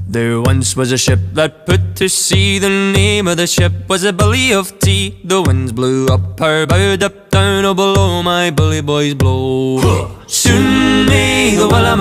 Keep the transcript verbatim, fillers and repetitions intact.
There once was a ship that put to sea. The name of the ship was a Billy of Tea. The winds blew up her bow, up down, oh below my bully boys blow. Soon may the Willamette